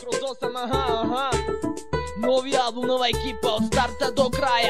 488, aha. Novi album, nova ekipa od starta do kraja.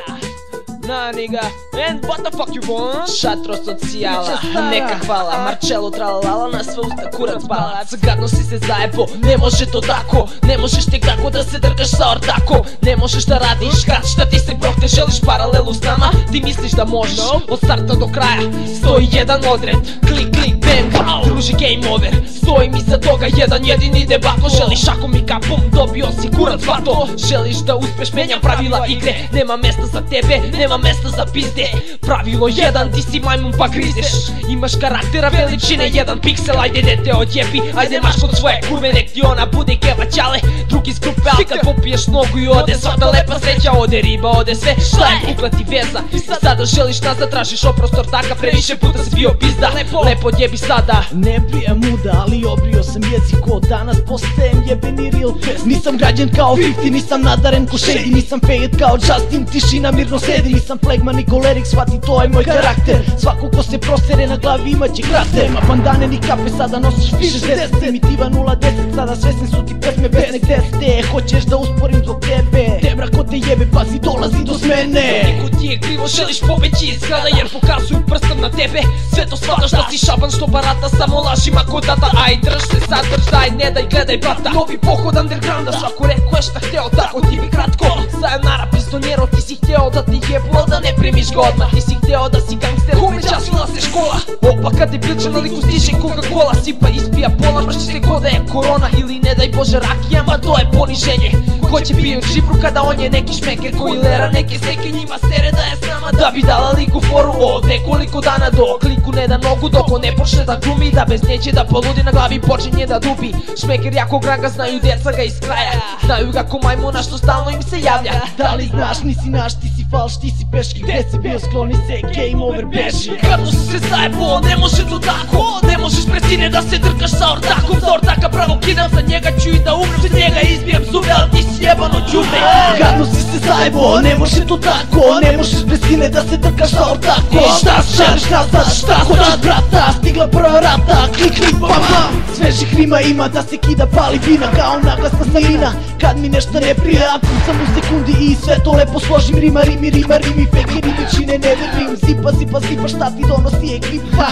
Na nigga, and what the fuck you want? Šatro socijala, neka hvala, Marcello tralalala, na sve usta kurac balac. Gadno si se zajebo, ne može to tako, ne možeš tek tako da se drgaš sa ortakom. Ne možeš da radiš kad šta ti se prohte, želiš paralelu s nama, ti misliš da možeš. Od starta do kraja, stoji jedan odred, klik klik bang, druži game over. Stojim iza toga, jedan jedini debato, želiš šakom i kapom, dobio si kurac bato. Želiš da uspeš, menjam pravila igre, nema mesta za tebe, nema mesta za pizde. Pravilo jedan, ti si majmun pa grizeš. Imaš karaktera veličine, jedan piksel, ajde dete odjebi. Ajde maš kod svoje kurve, nek ti ona bude keva ćale. Drugi iz grupe, ali kad popiješ nogu i ode svata lepa sreća, ode riba, ode sve. Šta je kukla ti veza? Sada želiš nazad, tražiš oprost ortaka, previše puta si bio pizda. Lepo odjebi sada. Ne brijem muda, ali obrio sam jezik, od danas postajem jebeni real pest. Nisam građen kao 50, nisam nadaren ko Shady, nisam fade kao Justin, tišina mirno sedi. Nisam flegman i kolerik, shvati to je moj karakter. Svako ko se prosere na glavi imaće krater. Ma bandane ni kape, sada nosiš više 60. Primitiva 010, sada svesni su ti pesme besne teste. Hoćeš da usporim zbog tebe, Debra ko te jebe, pazi dolazi do smene. Niko ti je krivo, želiš pobeći iz grada jer pokazuju prstom na tebe. Sve to shvataš da si šaban što barata samo lažima ko data. Aj drž se sad, drž, daj, ne daj, gledaj brata. Novi pohod undergrounda, svako rekao je šta hteo, tako ti bi kratko. Sayonara pistonjero, ti si hteo da ti jebu, al da ne primiš ga odmah. Ti si hteo da si gangster, kome časila se škola. Opa kad te pilče na liku stiže Coca-Cola, sipa ispija pola, mrši se ko da je korona. Ili ne daj Bože rakija, ma to je poniženje. Ko će piju džibru kada on je neki šmeker, koji lera neke seke, njima sere da je s nama. Da bi dala liku foru od nekoliko dana, dok liku ne da nogu, dok on ne počne da glumi, da bez neće da poludi, na glavi počinje da dubi. Šmeker jako graga, znaju djeca ga iz kraja, znaju ga ko majmuna što stalno im se javlja. Da li znaš, nisi naš, ti si falš, ti si peški, gde si bio, skloni se, game over, beži. Gadno si se zajebo, ne može to tako, ne možeš pre sine da se drkaš sa ortakom. Za ortaka pravo kidam, za njega ću i da umrem, za njega izbijem zube, ali ti si jebano đubre. Gadno si se zajebo, ne može to tako, ne možeš pre sine da se drkaš sa ortakom. Šta želiš nazad, šta hoćeš brata, stigla prva rata, klik klik bam bam. Svežih rima ima da se kida pali vina, kao naglasna salina. Kad mi nešto ne prija, pucam u sekundi i sve to lepo složim. Rima, rimi, fake rime čine ne verim. Zipa, šta ti donosi ekipa?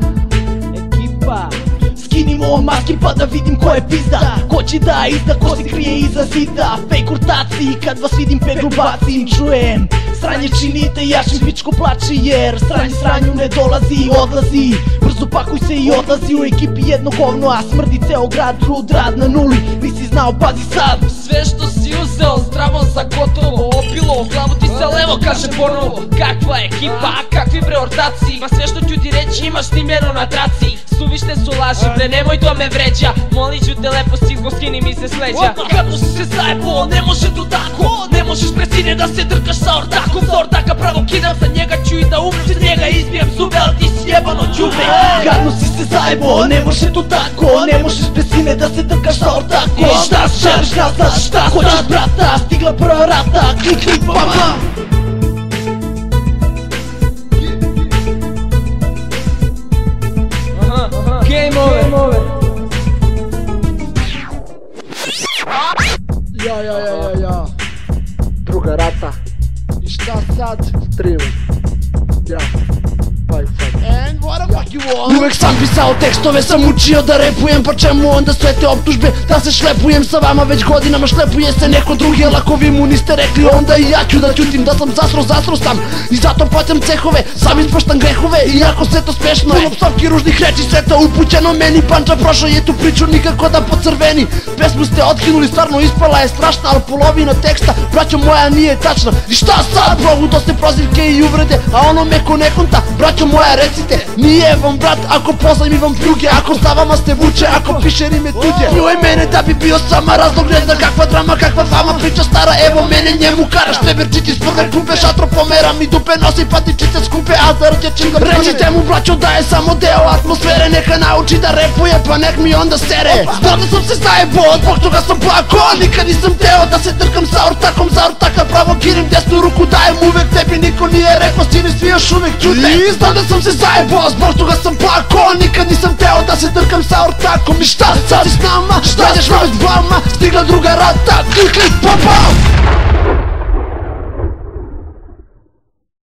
Ekipa. Skinim ovo maski pa da vidim ko je pizda, ko će da izda, ko se krije iza zida. Fake kurtaci, kad vas vidim peglu bacim, čujem sranje činite, jašim pičko plače jer sranje sranju ne dolazi, odlazi. Brzo pakuj se i odlazi, u ekipi jedno govno, a smrdi ceo grad, rud rad na nuli. Nisi znao, pazi sad. Sve što si uzeo zdravo za gotovo, opilo u glavu ti se levo kaže ponovo. Kakva ekipa, a kakvi bre ortaci, ma sve što ću ti reći imaš snimljeno na traci. Suvišne su laži, bre nemoj to me vređa, molit ću te lepo stigo, skini mi se s leđa. Gadno si se zajebo, ne može to tako, ne možeš pre sine da se drkaš sa ortakom. Za ortaka pravo kidam, za njega ću i da umrem, za njega izbijem zube, ali ti si jebano đubre. Gadno si se zajebo, ne može to tako, ne možeš pre sine da se drkaš sa ortakom. Šta želiš nazad, šta hoćeš brata, stigla prva rata, klik klik bam bam. Game over. Ja. Druga rata. I šta sad? Stream. Ja. Bye sad. And what the fuck you want? Uvek sam pisao tekstove, sam učio da repujem, pa čemu onda sve te optužbe da se šlepujem sa vama već godinama, šlepuje se neko drugi, ali ako vi mu niste rekli onda i ja ću da ćutim, da sam zasro sam i zato plaćam cehove, sam ispoštam grehove, iako sve to smešno je. Puno psovki ružnih reči, sve to upućeno meni, Panča prošao je tu priču nikako da pocrveni. Pesmu ste otkinuli, stvarno ispala je strašna, ali polovina teksta, braćo moja, nije tačna. I šta sad, provuto ste prozivke i uvrede, a ono me ko ne konta, braćo moja recite, nije vam brat ako pozajmi vam pljuge, ako sa vama ste vuče, ako piše rime tuđe. Njoj mene da bi bio sama razlog, ne zna kakva drama, kakva fama, priča stara, evo mene njemu karaš. Šteberčići s prve klupe, šatro pomera mi dupe, nosi patičice skupe, a za rđe čim ga prane. Recite mu braćo da je samo deo atmosfere, neka nauči da repuje, pa nek mi onda sere. Znam da sam se zajebo, zbog toga sam plako, nikad nisam teo da se drkam sa ortakom. Za ortaka pravo kirim, desnu ruku dajem uvek tebi, niko nije rekao, sini svi još još uvijek čute. I znam da sam se zajebao, zbog toga sam plako. Nikad nisam teo da se trkam sa ortakom. I šta sad si s nama, šta ćeš već blama? Stigla druga rata, klik klik